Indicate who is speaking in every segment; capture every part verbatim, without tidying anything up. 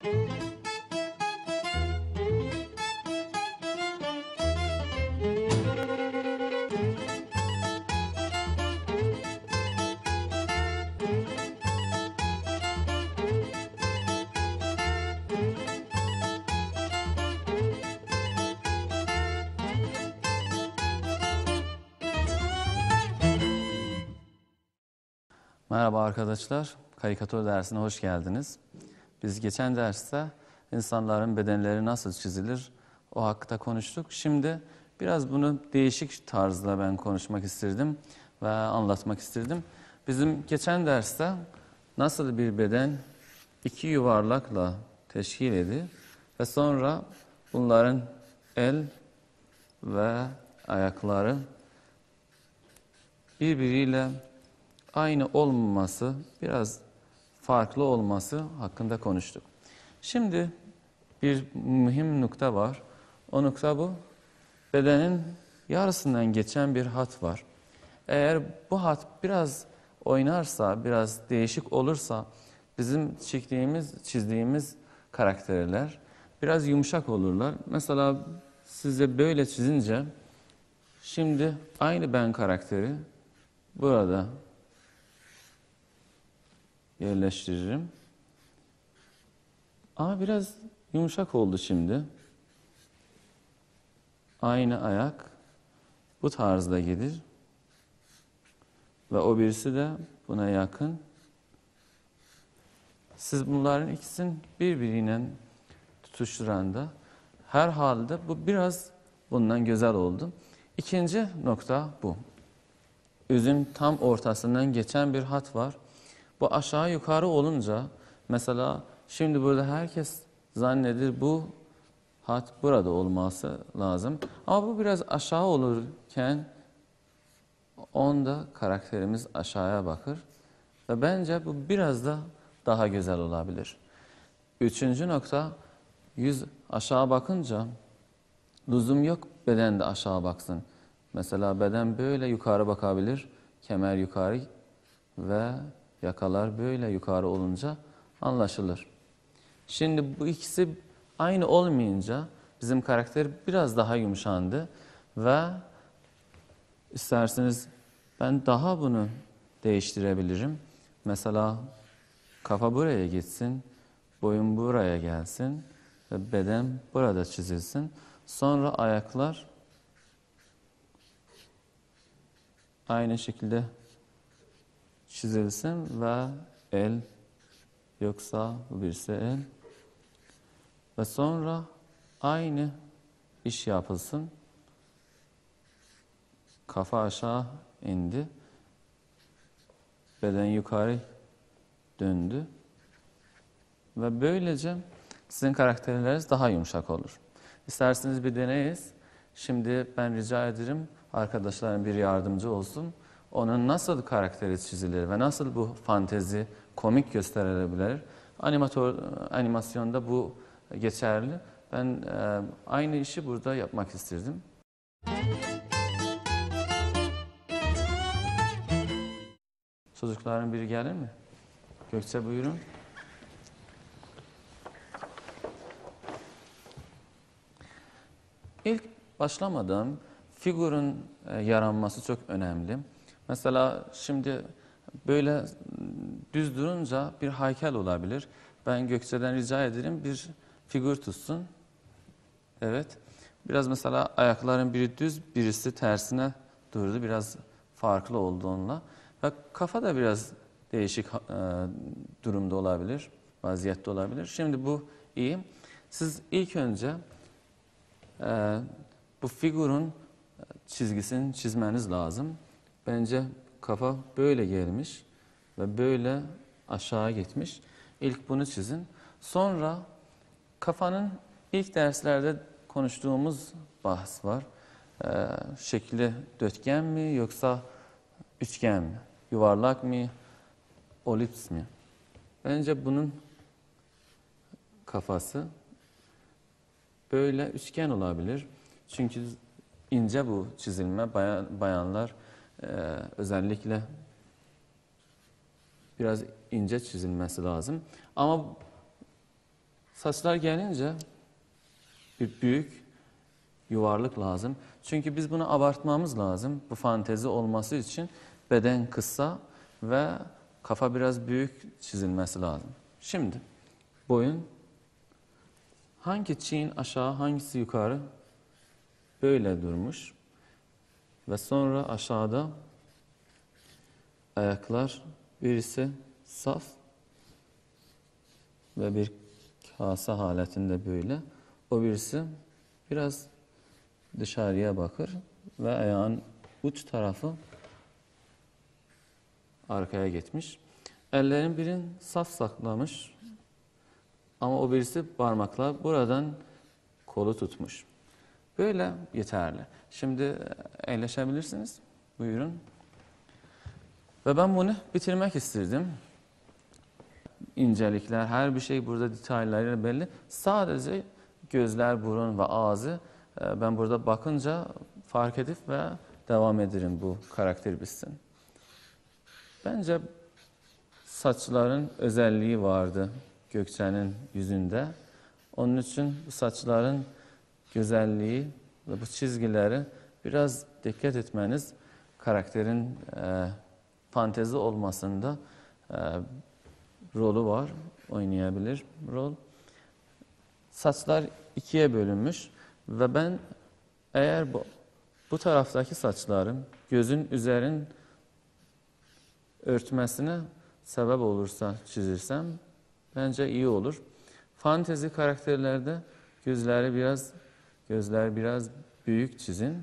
Speaker 1: Merhaba arkadaşlar, karikatür dersine hoş geldiniz. Biz geçen derste insanların bedenleri nasıl çizilir o hakkında konuştuk. Şimdi biraz bunu değişik tarzda ben konuşmak istedim ve anlatmak istedim. Bizim geçen derste nasıl bir beden iki yuvarlakla teşkil edilir ve sonra bunların el ve ayakları birbiriyle aynı olmaması, biraz farklı olması hakkında konuştuk. Şimdi bir mühim nokta var. O nokta bu. Bedenin yarısından geçen bir hat var. Eğer bu hat biraz oynarsa, biraz değişik olursa bizim çektiğimiz, çizdiğimiz karakterler biraz yumuşak olurlar. Mesela size böyle çizince şimdi aynı ben karakteri burada yerleştiririm. Ama biraz yumuşak oldu şimdi. Aynı ayak bu tarzda gelir. Ve o birisi de buna yakın. Siz bunların ikisini birbiriyle tutuşturanda her halde bu biraz bundan güzel oldu. İkinci nokta bu. Yüzün tam ortasından geçen bir hat var. Bu aşağı yukarı olunca mesela şimdi burada herkes zannedir bu hat burada olması lazım. Ama bu biraz aşağı olurken onda karakterimiz aşağıya bakır. Ve bence bu biraz da daha güzel olabilir. Üçüncü nokta, yüz aşağı bakınca lüzum yok beden de aşağı baksın. Mesela beden böyle yukarı bakabilir, kemer yukarı ve yakalar böyle yukarı olunca anlaşılır. Şimdi bu ikisi aynı olmayınca bizim karakter biraz daha yumuşandı ve isterseniz ben daha bunu değiştirebilirim. Mesela kafa buraya gitsin, boyun buraya gelsin ve beden burada çizilsin. Sonra ayaklar aynı şekilde çizilsin ve el yoksa bu birisi el ve sonra aynı iş yapılsın. Kafa aşağı indi. Beden yukarı döndü. Ve böylece sizin karakterleriniz daha yumuşak olur. İsterseniz bir deneyiz. Şimdi ben rica ederim arkadaşlarım bir yardımcı olsun. Onun nasıl karakteri çizilir ve nasıl bu fantezi komik gösterilebilir. Animatör, animasyonda bu geçerli. Ben e, aynı işi burada yapmak istedim. Çocukların biri gelir mi? Gökçe buyurun. İlk başlamadan figürün e, yaranması çok önemli. Mesela şimdi böyle düz durunca bir heykel olabilir. Ben Gökçe'den rica ederim bir figür tutsun. Evet. Biraz mesela ayakların biri düz, birisi tersine durdu. Biraz farklı oldu onunla. Ve kafa da biraz değişik e, durumda olabilir, vaziyette olabilir. Şimdi bu iyi. Siz ilk önce e, bu figürün çizgisini çizmeniz lazım. Bence kafa böyle gelmiş ve böyle aşağı gitmiş. İlk bunu çizin. Sonra kafanın ilk derslerde konuştuğumuz bahs var. Ee, şekli dörtgen mi yoksa üçgen mi? Yuvarlak mı? Olips mi? Bence bunun kafası böyle üçgen olabilir. Çünkü ince bu çizilme. Bayan, bayanlar e, özellikle biraz ince çizilmesi lazım. Ama Saçlar gelince bir büyük yuvarlık lazım. Çünkü biz bunu abartmamız lazım. Bu fantezi olması için beden kısa ve kafa biraz büyük çizilmesi lazım. Şimdi boyun hangi çiğin aşağı hangisi yukarı böyle durmuş. Ve sonra aşağıda ayaklar birisi saf ve bir kase haletinde böyle. O birisi biraz dışarıya bakır ve ayağın uç tarafı arkaya gitmiş. Ellerin birini saf saklamış ama o birisi parmakla buradan kolu tutmuş. Böyle yeterli. Şimdi eğleşebilirsiniz. Buyurun. Ve ben bunu bitirmek istedim. İncelikler, her bir şey burada detaylarıyla belli. Sadece gözler, burun ve ağzı ben burada bakınca fark edip ve devam ederim bu karakter bitsin. Bence saçların özelliği vardı Gökçe'nin yüzünde. Onun için bu saçların güzelliği ve bu çizgileri biraz dikkat etmeniz karakterin e, fantezi olmasında e, rolü var, oynayabilir rol. Saçlar ikiye bölünmüş ve ben eğer bu, bu taraftaki saçların gözün üzerin örtmesine sebep olursa çizirsem bence iyi olur. Fantezi karakterlerde gözleri biraz gözler biraz büyük çizin.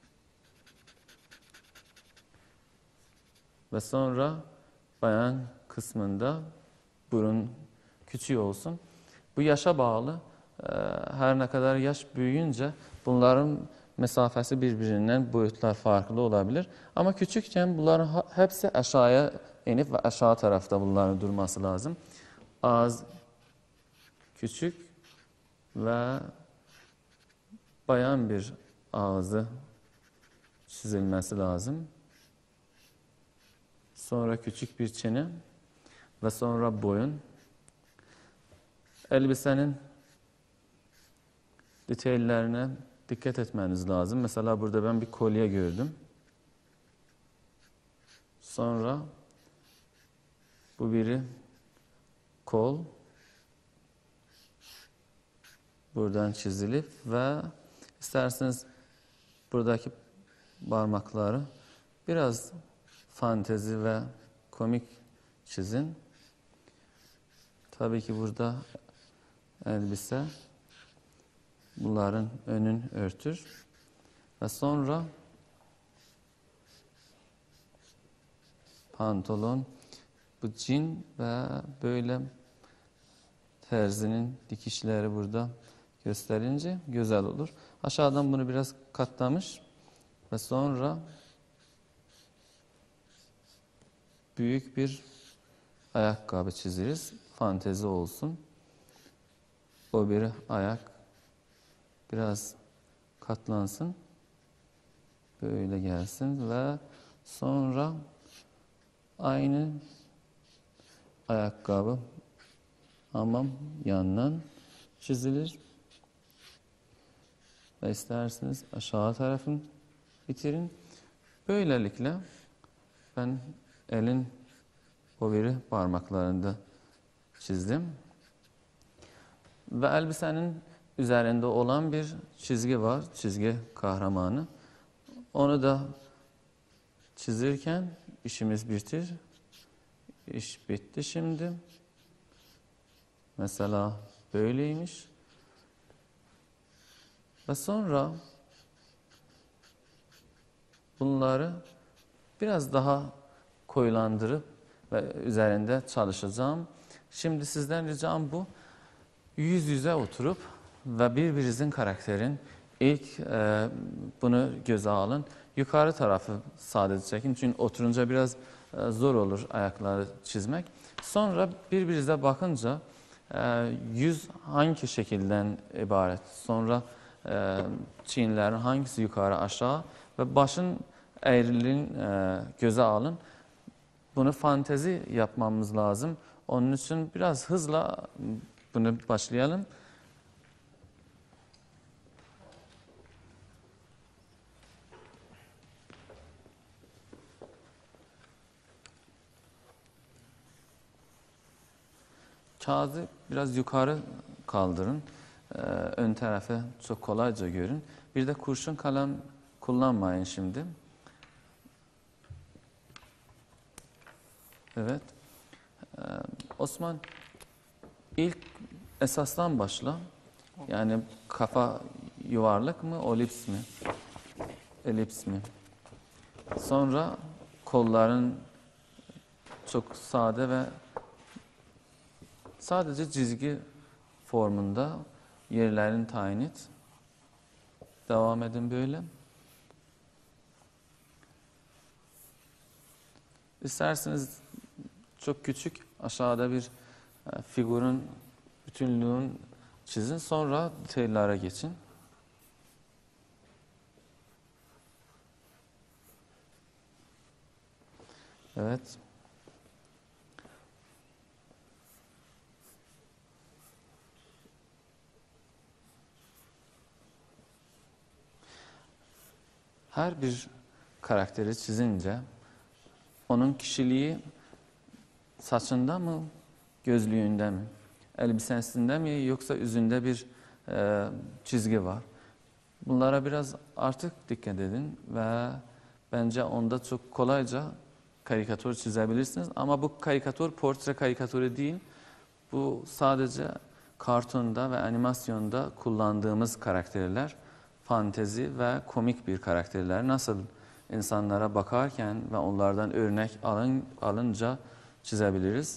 Speaker 1: Ve sonra bayan kısmında burun küçük olsun. Bu yaşa bağlı. Her ne kadar yaş büyüyünce bunların mesafesi birbirinden boyutlar farklı olabilir. Ama küçükken bunların hepsi aşağıya inip ve aşağı tarafta bunların durması lazım. Ağız küçük ve bayan bir ağzı çizilmesi lazım. Sonra küçük bir çene ve sonra boyun. Elbisenin detaylarına dikkat etmeniz lazım. Mesela burada ben bir kolye gördüm. Sonra bu biri kol. Buradan çizilip ve isterseniz buradaki parmakları biraz fantezi ve komik çizin. Tabii ki burada elbise bunların önün örtür ve sonra pantolon, bu cin ve böyle terzinin dikişleri burada gösterince güzel olur. Aşağıdan bunu biraz katlamış ve sonra büyük bir ayakkabı çizeriz. Fantezi olsun. O bir ayak biraz katlansın. Böyle gelsin ve sonra aynı ayakkabı ama yandan çizilir. Ve isterseniz aşağı tarafın bitirin. Böylelikle ben elin o biri parmaklarında çizdim. Ve elbisenin üzerinde olan bir çizgi var. Çizgi kahramanı. Onu da çizirken işimiz bitir. İş bitti şimdi. Mesela böyleymiş. Ve sonra bunları biraz daha koyulandırıp ve üzerinde çalışacağım. Şimdi sizden ricam bu. Yüz yüze oturup ve birbirinizin karakterin ilk e, bunu göze alın. Yukarı tarafı sadece çekin. Çünkü oturunca biraz e, zor olur ayakları çizmek. Sonra birbirinize bakınca e, yüz hangi şekilden ibaret. Sonra e, çiğnlerin hangisi yukarı aşağı ve başın eğriliğini e, göze alın. Bunu fantezi yapmamız lazım. Onun için biraz hızla bunu başlayalım. Kağıdı biraz yukarı kaldırın. Ee, ön tarafı çok kolayca görün. Bir de kurşun kalem kullanmayın şimdi. Evet. Ee, Osman, ilk esasdan başla. Yani kafa yuvarlak mı, olips mi? Elips mi? Sonra kolların çok sade ve sadece çizgi formunda yerlerini tayin et. Devam edin böyle. İsterseniz çok küçük aşağıda bir e, figürün bütünlüğünü çizin. Sonra detaylara geçin. Evet. Her bir karakteri çizince onun kişiliği saçında mı, gözlüğünde mi, elbisesinde mi yoksa yüzünde bir e, çizgi var. Bunlara biraz artık dikkat edin ve bence onda çok kolayca karikatür çizebilirsiniz. Ama bu karikatür portre karikatürü değil. Bu sadece kartonda ve animasyonda kullandığımız karakterler, fantezi ve komik bir karakterler. Nasıl insanlara bakarken ve onlardan örnek alın, alınca çizebiliriz.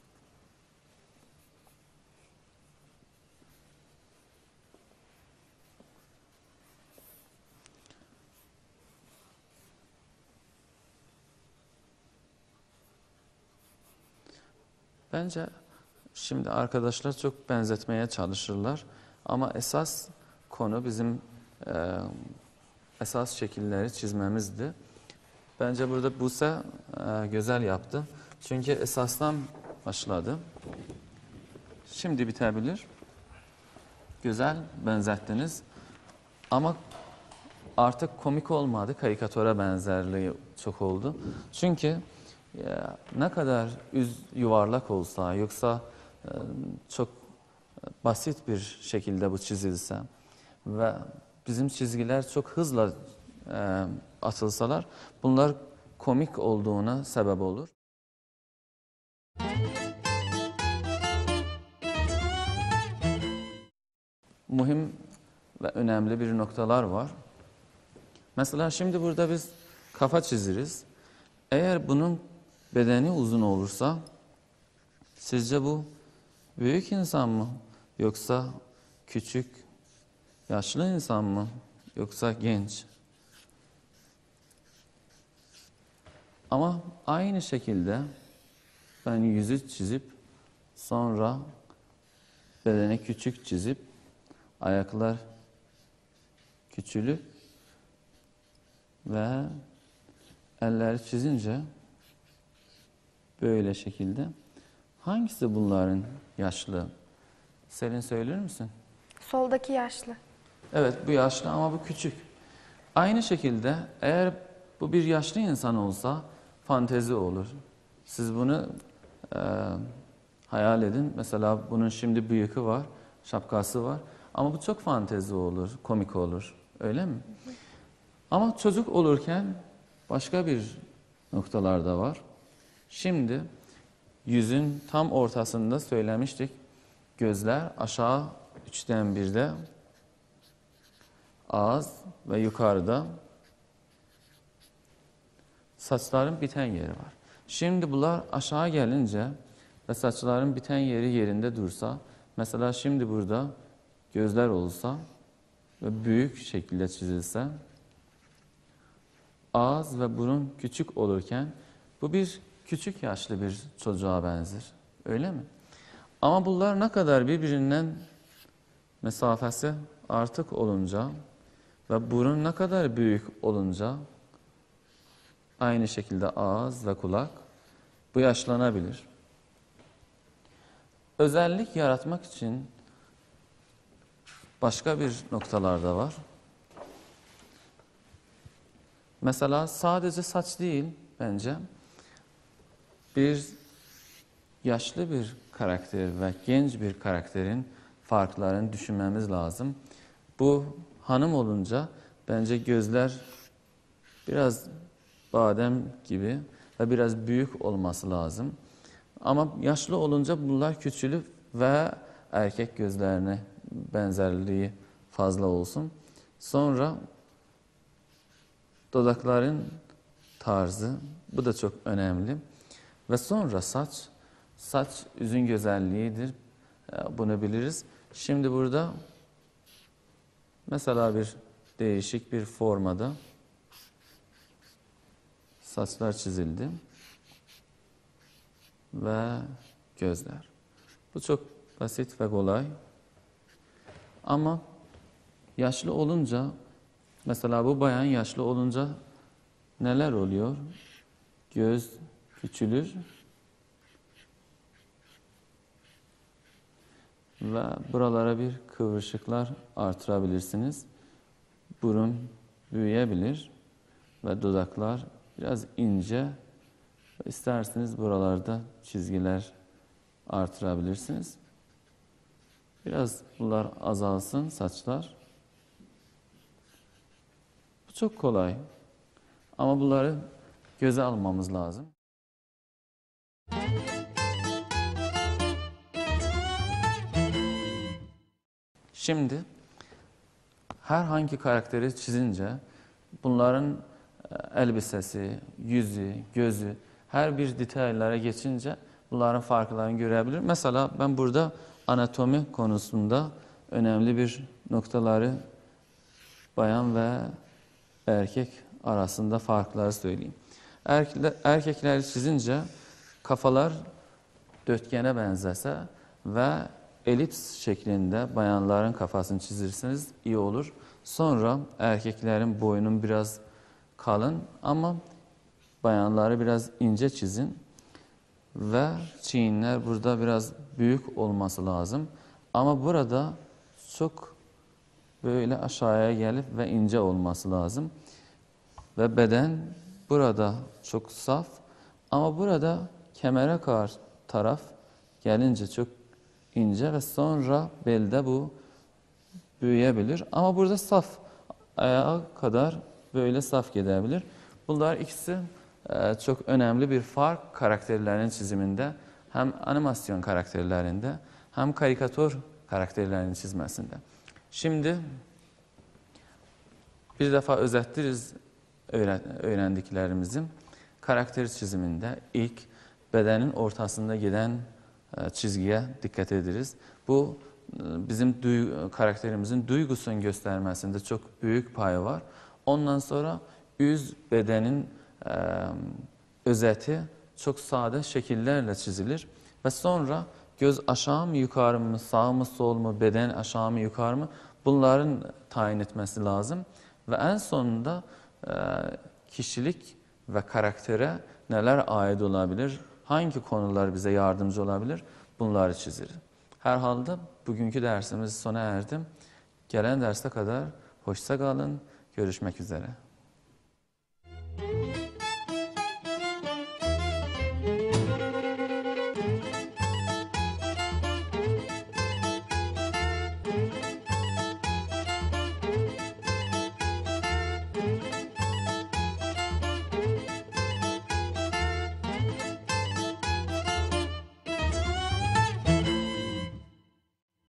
Speaker 1: Bence şimdi arkadaşlar çok benzetmeye çalışırlar ama esas konu bizim e, esas şekilleri çizmemizdi. Bence burada Buse e, güzel yaptı. Çünkü esasdan başladı. Şimdi bitebilir. Güzel benzettiniz. Ama artık komik olmadı. Karikatüre benzerliği çok oldu. Çünkü ya, ne kadar üz yuvarlak olsa yoksa e, çok basit bir şekilde bu çizilse ve bizim çizgiler çok hızla e, atılsalar bunlar komik olduğuna sebep olur. Mühim ve önemli bir noktalar var. Mesela şimdi burada biz kafa çiziriz. Eğer bunun bedeni uzun olursa sizce bu büyük insan mı yoksa küçük yaşlı insan mı yoksa genç? Ama aynı şekilde ben yüzü çizip sonra bedeni küçük çizip ayaklar küçülüp ve elleri çizince böyle şekilde hangisi bunların yaşlı? Selin söyler misin?
Speaker 2: Soldaki yaşlı.
Speaker 1: Evet bu yaşlı ama bu küçük. Aynı şekilde eğer bu bir yaşlı insan olsa fantezi olur. Siz bunu e, hayal edin. Mesela bunun şimdi bıyıkı var, şapkası var. Ama bu çok fantezi olur, komik olur. Öyle mi? Ama çocuk olurken başka bir noktalar da var. Şimdi yüzün tam ortasında söylemiştik. Gözler aşağı üçten birde, ağız ve yukarıda saçların biten yeri var. Şimdi bunlar aşağı gelince ve saçların biten yeri yerinde dursa, mesela şimdi burada gözler olsa ve büyük şekilde çizilse, ağız ve burun küçük olurken bu bir küçük yaşlı bir çocuğa benzer. Öyle mi? Ama bunlar ne kadar birbirinden mesafesi artık olunca ve burun ne kadar büyük olunca aynı şekilde ağız ve kulak bu yaşlanabilir. özellik yaratmak için başka bir noktalar da var. Mesela sadece saç değil bence. Bir yaşlı bir karakter ve genç bir karakterin farklarını düşünmemiz lazım. Bu hanım olunca bence gözler biraz badem gibi ve biraz büyük olması lazım. Ama yaşlı olunca bunlar küçülüp ve erkek gözlerine benzerliği fazla olsun. Sonra dudakların tarzı, bu da çok önemli. Ve sonra saç, saç yüzün güzelliğidir. Bunu biliriz. Şimdi burada mesela bir değişik bir formada saçlar çizildi ve gözler. Bu çok basit ve kolay. Ama yaşlı olunca, mesela bu bayan yaşlı olunca neler oluyor? Göz küçülür ve buralara bir kıvırcıklar artırabilirsiniz. Burun büyüyebilir ve dudaklar biraz ince. İsterseniz buralarda çizgiler artırabilirsiniz. Biraz bunlar azalsın, saçlar. Bu çok kolay. Ama bunları göze almamız lazım. Şimdi herhangi karakteri çizince bunların elbisesi, yüzü, gözü, her bir detaylara geçince bunların farklarını görebilir. Mesela ben burada anatomi konusunda önemli bir noktaları bayan ve erkek arasında farkları söyleyeyim. Erkekler, erkekleri çizince kafalar dörtgene benzese ve elips şeklinde bayanların kafasını çizirseniz iyi olur. Sonra erkeklerin boynun biraz kalın ama bayanları biraz ince çizin ve çiğinler burada biraz büyük olması lazım. Ama burada çok böyle aşağıya gelip ve ince olması lazım. Ve beden burada çok saf ama burada kemere karşı taraf gelince çok ince ve sonra belde bu büyüyebilir. Ama burada saf, ayağa kadar böyle saf gidebilir. Bunlar ikisi çok önemli bir fark karakterlerin çiziminde, hem animasyon karakterlerinde hem karikatür karakterlerinin çizmesinde. Şimdi bir defa özetleriz öğrendiklerimizi. Karakter çiziminde ilk bedenin ortasında giden çizgiye dikkat ederiz. Bu bizim duygu, karakterimizin duygusunu göstermesinde çok büyük payı var. Ondan sonra yüz bedenin e, özeti çok sade şekillerle çizilir. Ve sonra göz aşağı mı yukarı mı, sağ mı sol mu, beden aşağı mı yukarı mı, bunların tayin etmesi lazım. Ve en sonunda e, kişilik ve karaktere neler ait olabilir, hangi konular bize yardımcı olabilir, bunları çizilir. Herhalde bugünkü dersimiz sona erdi. Gelen derse kadar hoşça kalın, görüşmek üzere.